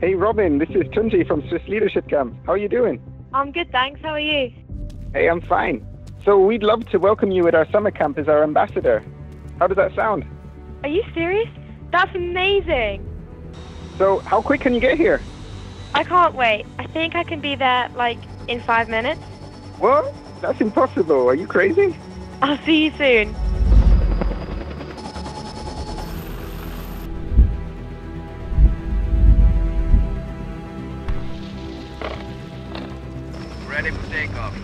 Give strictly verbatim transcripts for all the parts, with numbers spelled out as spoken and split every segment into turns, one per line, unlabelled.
Hey Robyn, this is Tunji from Swiss Leadership Camp. How are you doing?
I'm good, thanks. How are you?
Hey, I'm fine. So we'd love to welcome you at our summer camp as our ambassador. How does that sound?
Are you serious? That's amazing.
So how quick can you get here?
I can't wait. I think I can be there, like, in five minutes.
What? That's impossible. Are you crazy?
I'll see you soon.
Ready for takeoff.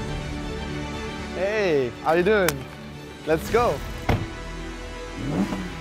Hey, how you doing? Let's go.